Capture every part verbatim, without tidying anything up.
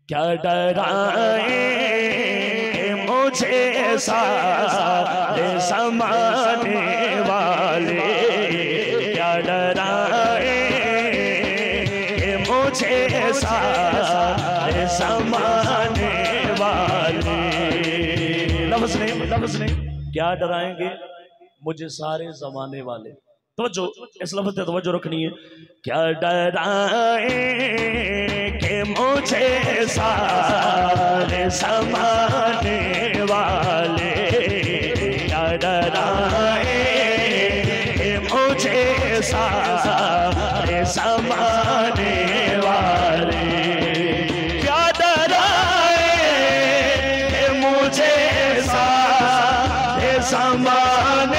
کیا ڈرائیں مجھے سارے زمانے والے، کیا ڈرائیں مجھے سارے زمانے والے، لفظ نہیں لفظ نہیں، کیا ڈرائیں گے مجھے سارے زمانے والے، توجہ اس لفظ سے توجہ رکھنی ہے، کیا ڈرائیں کہ مجھے سارے زمانے والے، کیا ڈرائیں کہ مجھے سارے زمانے والے، کیا ڈرائیں کہ مجھے سارے زمانے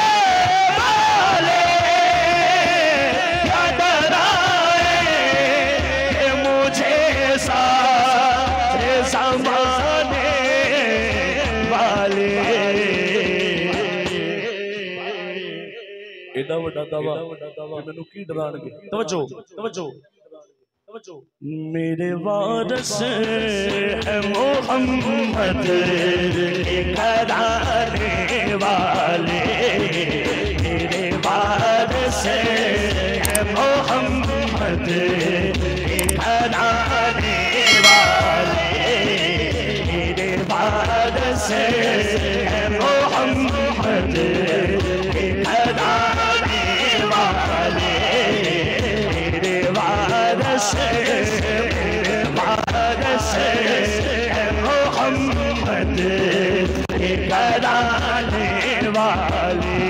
ایڈا وڈا دعویٰ کہ میں نو کی ڈران گے، توجہ توجہ توجہ، میرے وارث ہے محمد کے گھرانے والے، میرے وارث ہے محمد کے گھرانے والے، میرے وارث ہے محمد کے گھرانے والے، میرے وارث میرے وارث ہے محمد کے گھرانے والے،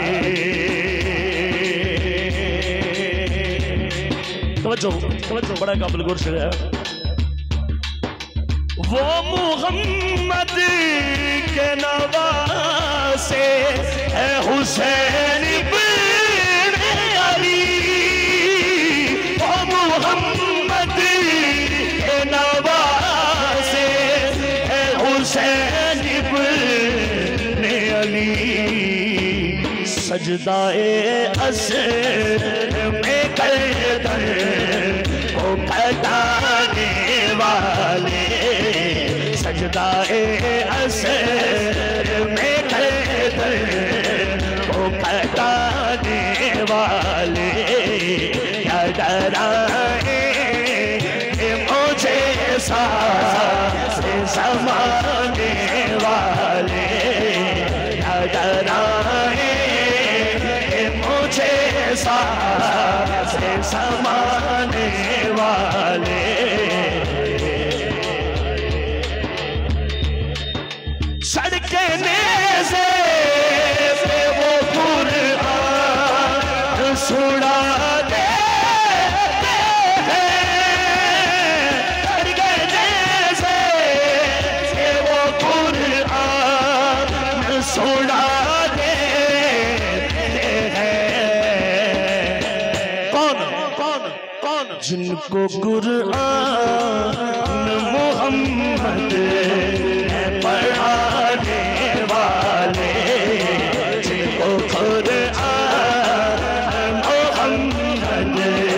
توجہ توجہ، بڑا قابل غور شعر ہے، وہ محمد کے نواسے ہے حسین ابن علی، وہ محمد کے نواسے ہے حسین ابن علی، سجدہ عصر میں گردن کو کٹانے والے، سجدہ عصر میں گردن کو کٹانے والے، کیا ڈرائیں کہ مجھے سارے زمانے والے، کیا ڈرائیں کہ مجھے سارے زمانے والے، سڑکیں نیزے سے وہ قرآن سنا دیتے ہیں، سڑکیں نیزے سے وہ قرآن سنا دیتے ہیں، کون کون کون جن کو قرآن محمد پڑھانے والے، جن کو قرآن محمد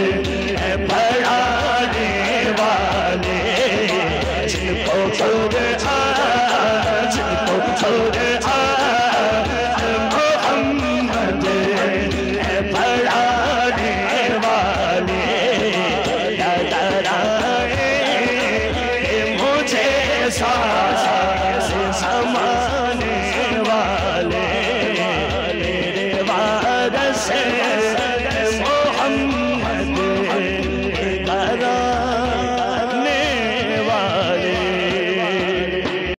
پڑھانے والے، جن کو قرآن جن کو قرآن محمد پڑھانے والے، کیا ڈرائیں مجھے سارے زمانے والے، میرے وارث